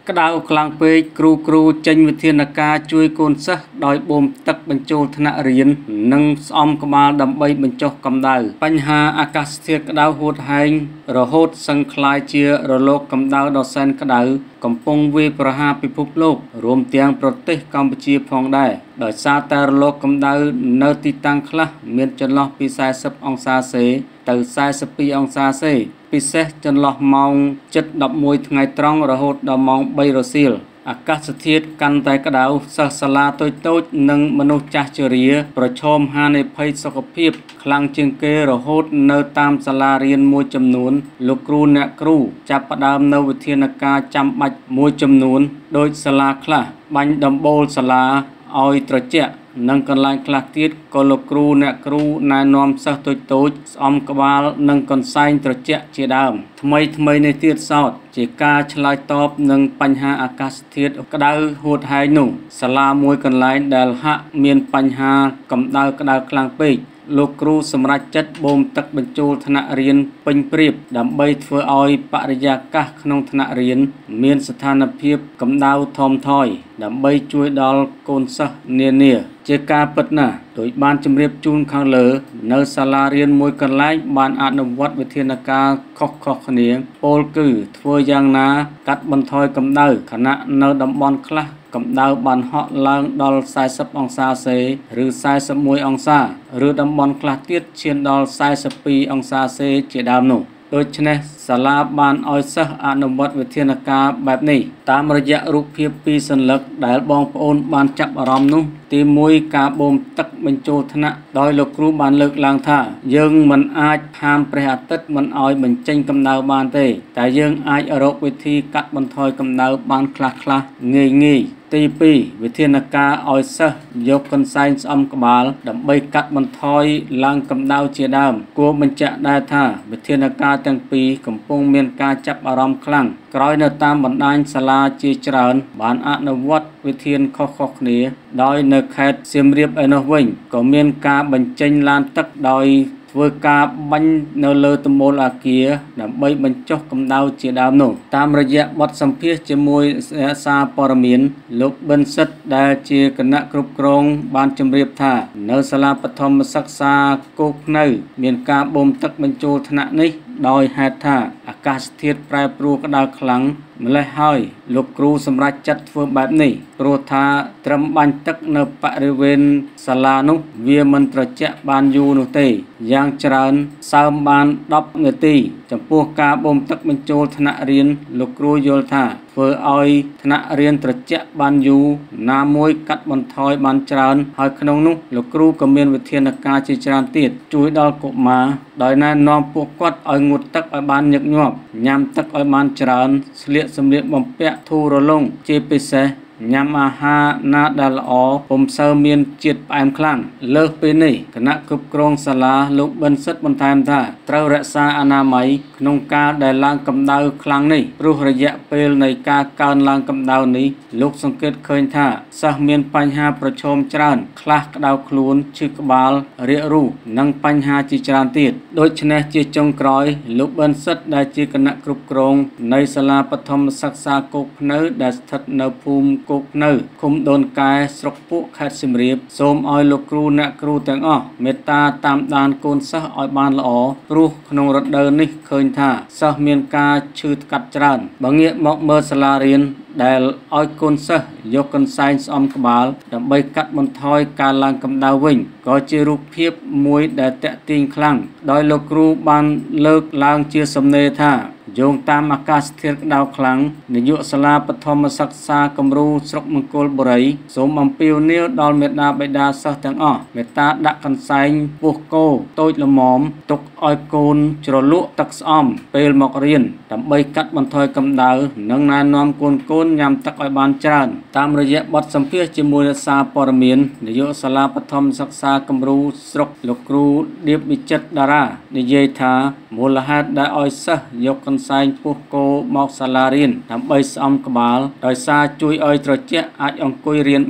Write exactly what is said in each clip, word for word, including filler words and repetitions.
ក្តៅខ្លាំងពេកគ្រូគ្រូចេញវិធានការជួយកូនសិស្សដោយបូមទឹកបញ្ចូលថ្នាក់រៀននិងស្អំក្បាលដើម្បីបញ្ចុះកម្ដៅបញ្ហាអាកាសធាតុក្តៅហួតហែងរហូតសឹងคล้ายជារលកកម្ដៅដ៏សែនក្តៅកំពុងវាយប្រហារពិភពលោករួមទាំងប្រទេសកម្ពុជាផងដែរដោយសារតែរលកកម្ដៅនៅទីតាំងខ្លះមានចន្លោះពីសែសិបអង្សាសេទៅសែសិបពីរអង្សាសេពិសេសចន្លោះម៉ោងជិតដប់មួយថ្ងៃត្រង់រហូតដល់ម៉ោងបីរសៀលអាកាសធាតុកាន់តែក្តៅសិស្សសាលាតូចតូចនិងមនុស្សចាស់ជរាប្រឈមហានិភ័យសុខភាពខ្លាំងជាងគេរហូតនៅតាមសាលារៀនមួយចំនួនលោកគ្រូអ្នកគ្រូចាប់ផ្ដើមនៅវិធានការចាំបាច់មួយចំនួនដោយសាលាខ្លះបាញ់ដំបូលសាលាឲ្យត្រជាក់និងកន្លែងខ្លះទៀតក៏លោកគ្រូអ្នកគ្រូណែនាំសិស្សតូចតូចស្អំក្បាលនិងកន្សែងត្រជាក់ជាដើមថ្មីថ្មីនេះទៀតសោតជាការឆ្លើយតបនឹងបញ្ហាអាកាសធាតុក្តៅហួតហែងនោះសាលាមួយកន្លែងដែលហាក់មានបញ្ហាកម្ដៅក្តៅខ្លាំងពេកលោកគ្រូសម្រេចចិត្តបូមទឹកបញ្ចូលថ្នាក់រៀនពេញព្រៀបដើម្បីធ្វើឲ្យបរិយាកាសក្នុងថ្នាក់រៀនមានស្ថានភាពកម្ដៅថមថយដើម្បីជួយដល់កូនសិស្សនានាជាការពិតណាស់ដោយបានជម្រាបជូនខាងលើនៅសាលារៀនមួយកន្លែងបានអនុវត្តវិធានការខុសៗគ្នាពោលគឺធ្វើយ៉ាងណាកាត់បន្ថយកម្ដៅខណៈនៅតំបន់ខ្លះកម្ដៅបានហក់ឡើងដល់សែសិបអង្សាសេឬសែសិបមួយអង្សាឬតំបន់ខ្លះទៀតឈានដល់សែសិបពីរអង្សាសេជាដើមនោះដូច្នេះសាលាបានឲ្យសិស្សអនុវត្តវិធានការបែបនេះតាមរយៈរូបភាពពីរសន្លឹកដែលបងប្អូនបានចាប់អារម្មណ៍នោះទីមួយការបូមទឹកបញ្ចូលថ្នាក់ដោយលោកគ្រូបានលើកឡើងថាយើងមិនអាចហាមព្រះអាទិត្យមិនឲ្យបញ្ចេញកម្ដៅបានទេតែយើងអាចរកវិធីកាត់បន្ថយកម្ដៅបានខ្លះខ្លះងាយងាយទីពីរវិធានការឲ្យសិស្សយកកន្សែងស្អំក្បាលដើម្បីកាត់បន្ថយឡើងកម្ដៅជាដើមគួរបញ្ជាក់ដែរថាវិធានការទាំងពីរកំពុងមានការចាប់អារម្មណ៍ខ្លាំងក្រោយនៅតាមបណ្ដាញសាលាជាច្រើនបានអនុវត្តវិធានខុសៗគ្នាដោយនៅខេត្តសៀមរាបឯនោះវិញក៏មានការបញ្ចេញឡានទឹកដោយធ្វើការបាញ់នៅលើទំមូលអគារដើម្បីបញ្ចុះកម្ដៅជាដើមនោះតាមរយៈបទសម្ភាសន៍ជាមួយសារព័ត៌មានលោកប៊ិនសិតដែលជាគណៈគ្រប់គ្រងបានជម្រាបថានៅសាលាបឋមសិក្សាគោកភ្នៅមានការបូមទឹកបញ្ចូលថ្នាក់នេះដោយហេតុថាអាកាសធាតុប្រែប្រួលក្តៅខ្លាំងម្លេះហើយលោកគ្រូសម្រាប់ចាត់ធ្វើបែបនេះព្រោះថាត្រឹមបាញ់ទឹកនៅបរិវេណសាលានោះវាមិនត្រជាក់បានយូរនោះទេយ៉ាងច្រើនសើមបានដប់នាទីចំពោះការបូមទឹកបញ្ចូលថ្នាក់រៀនលោកគ្រូយល់ថាធ្វើឲ្យថ្នាក់រៀនត្រជាក់បានយូរណាមួយកាត់បន្ថយបានច្រើនហើយក្នុងនោះលោកគ្រូក៏មានវិធានការជាច្រើនទៀតជួយដល់កុមារដោយណែនាំពួកគាត់ឲ្យងូតទឹកឲ្យបានញឹកញាប់ញ៉ាំទឹកឲ្យបានច្រើនស្លៀកសម្លៀកបំពាក់ធូររលុងជាពិសេសញ៉ាំអាហារណាដែលល្អពុំសូវមានជាតិផ្អែមខ្លាំងលើសពីនេះគណៈគ្រប់គ្រងសាលាលោកប៊ិនសិតបន្ថែមថាត្រូវរក្សាអនាម័យក្នុងការដែលឡើងកម្ដៅខ្លាំងនេះព្រោះរយៈពេលនៃការកើនឡើងកម្ដៅនេះលោកសង្កេតឃើញថាសិស្សមានបញ្ហាប្រឈមច្រើនខ្លះក្តៅខ្លួនឈឺក្បាលរាគរូសនិងបញ្ហាជាច្រើនទៀតដូច្នេះជាចុងក្រោយលោកប៊ិនសិតដែលជាគណៈគ្រប់គ្រងនៃសាលាបឋមសិក្សាគោកភ្នៅដែលស្ថិតនៅភូមិគោកភ្នៅឃុំដូនកែស្រុកពួកខេត្តសៀមរាបសូមឲ្យលោកគ្រូអ្នកគ្រូទាំងអស់មេត្តាតាមដានកូនសិស្សឲ្យបានល្អព្រោះក្នុងរដូវនេះឃើញថាសិស្សមានការឈឺថ្កាត់ច្រើនបើងាកមកមើលសាលារៀនដែលឲ្យកូនសិស្សយកកន្សែងស្អំក្បាលដើម្បីកាត់បន្ថយការឡើងកម្ដៅវិញក៏ជារូបភាពមួយដែលតាក់ទាញខ្លាំងដោយលោកគ្រូបានលើកឡើងជាសំណេរថាយោងតាមអាកាសធាតុក្តៅខ្លាំងនាយកសាលាបឋមសិក្សាគំរូស្រុកមង្គលបុរីសូមអំពាវនាវដល់មេដាបេដាសិស្សទាំងអស់មេត្តាដាក់កន្សែងពោះគោតូចល្មមទុកឲ្យកូនជ្រលក់ទឹកស្អំពេលមករៀនដើម្បីកាត់បន្ថយកម្ដៅនិងណែនាំកូនកូនញ៉ាំទឹកឲ្យបានច្រើនតាមរយៈបទសម្ភាសន៍ជាមួយសារព័ត៌មាននាយកសាលាបឋមសិក្សាគំរូស្រុកលោកគ្រូឌៀបវិចិត្រតារានិយាយថាមូលហេតុដែលឲ្យសិស្សយកកន្សែងពោះគោមកសាលារៀនដើម្បីស្អំក្បាលដោយសារជួយឲ្យត្រជាក់អាចអង្គុយរៀនបាន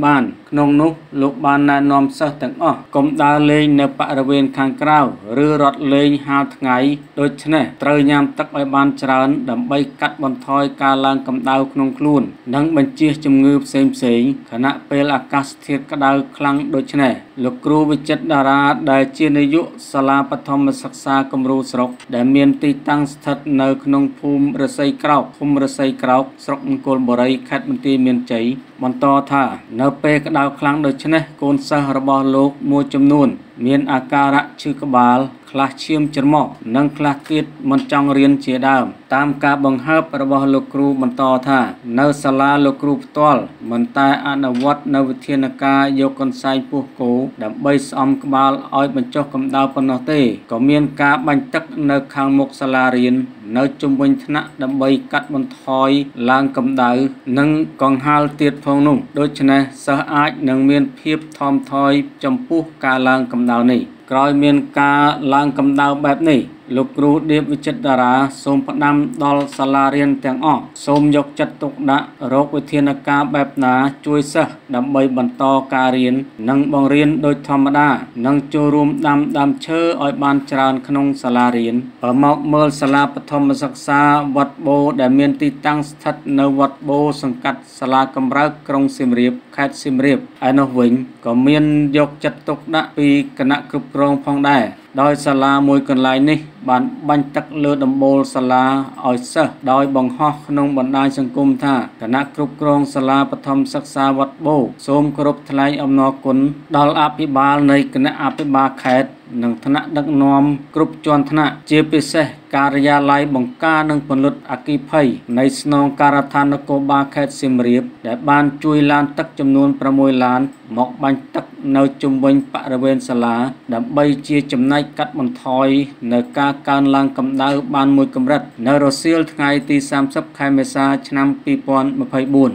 ក្នុងនោះលោកបានណែនាំសិស្សទាំងអស់កុំដើរលេងនៅបរិវេណខាងក្រៅឬរត់លេងហាលថ្ងៃដូច្នេះត្រូវញ៉ាំទឹកឲ្យបានច្រើនដើម្បីកាត់បន្ថយការឡើងកម្ដៅក្នុងខ្លួននិងបញ្ជៀសជំងឺផ្សេងផ្សេងខណៈពេលអាកាសធាតុក្តៅខ្លាំងដូច្នេះលោកគ្រូវិចិត្រតារាដែលជានាយកសាលាបឋមសិក្សាគំរូស្រុកដែលមានទីតាំងស្ថិតនៅក្នុងភូមិរស័យក្រោកភូមិរស័យក្រោកស្រុកមង្គលបុរីខេត្តបន្ទាយមានជ័យបន្តថានៅពេលក្តៅខ្លាំងដូច្នេះកូនសិស្សរបស់លោកមួយចំនួនមានអាការៈឈឺក្បាលខ្លះឈាមច្រមុះនិងខ្លះទៀតមិនចង់រៀនជាដើមតាមការបង្ហើបរបស់លោកគ្រូបន្តថានៅសាលាលោកគ្រូផ្ទាល់មិនតែអនុវត្តនៅវិធានការយកកន្សែងពោះគោដើម្បីស្អំក្បាលឲ្យបញ្ចុះកម្ដៅប៉ុណ្ណោះទេក៏មានការបាញ់ទឹកនៅខាងមុខសាលារៀននៅជុំវិញថ្នាក់ដើម្បីកាត់បន្ថយឡើងកម្ដៅនិងកង្ហាលទៀតផងនោះដូច្នេះសិស្សអាចនឹងមានភាពថមថយចំពោះការឡើងកម្ដៅនេះក្រោយមានការឡើងកម្ដៅបែបនេះលោកគ្រូដៀបវិចិត្រតារាសូមផ្ដាំដល់សាលារៀនទាំងអស់សូមយកចិត្តទុកដាក់រកវិធានការបែបណាជួយសិស្សដើម្បីបន្តការរៀននិងបង្រៀនដូចធម្មតានិងចូលរួមដាំដើមឈើឲ្យបានច្រើនក្នុងសាលារៀនបើមកមើលសាលាបឋមសិក្សាវត្តបូដែលមានទីតាំងស្ថិតនៅវត្តបូសង្កាត់សាលាកំរើកក្រុងសៀមរាបខេត្តសៀមរាបឯនោះវិញក៏មានយកចិត្តទុកដាក់ពីគណៈគ្រប់គ្រងផងដែរដោយសាលាមួយកន្លែងនេះបានបាញ់ទឹកលើដំបូលសាលាឲ្យសិស្សដោយបង្ហោះក្នុងបណ្ដាញសង្គមថាគណៈគ្រប់គ្រងសាលាបឋមសិក្សាវត្តបូសូមគោរពថ្លែងអំណរគុណដល់អភិបាលនៃគណៈអភិបាលខេត្តនិងថ្នាក់ដឹកនាំគ្រប់ជាន់ថ្នាក់ជាពិសេសការិយាល័យបង្ការនិងពន្លត់អគ្គិភ័យនៃស្នងការដ្ឋាននគរបាលខេត្តសៀមរាបដែលបានជួយឡានទឹកចំនួនប្រាំមួយឡានមកបាញ់ទឹកនៅជុំវិញបរិវេណសាលាដើម្បីជាចំណែកកាត់បន្ថយនៅការកើនឡើងកម្ដៅបានមួយកម្រិតនៅរសៀលថ្ងៃទីសាមសិបខែមេសាឆ្នាំពីរពាន់ម្ភៃបួន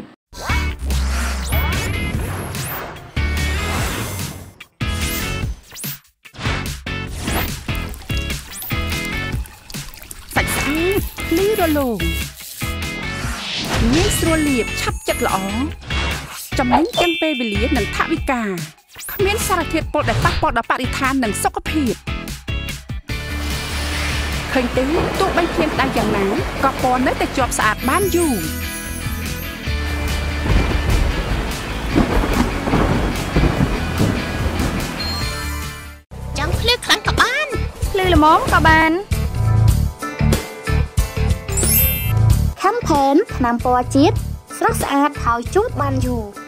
លីរលោងងាយស្រួលលាបឆាប់ចិត្តល្អចំណេញទាំងពេលវេលានិងថវិកាគ្មានសារធាតុពុលដែលប៉ះពាល់ដល់បរិស្ថាននិងសុខភាពឃើញទេទោះបីភ្លៀងដែរយ៉ាងណាក៏ពណ៌នៅតែជាប់ស្អាតបានយូរចង់ភ្លឺខ្លាំងក៏បានភ្លឺល្មមក៏បានខំផែនថ្នាំពណ៌ជាតិស្រស់ស្អាតហើយជូតបានយូរ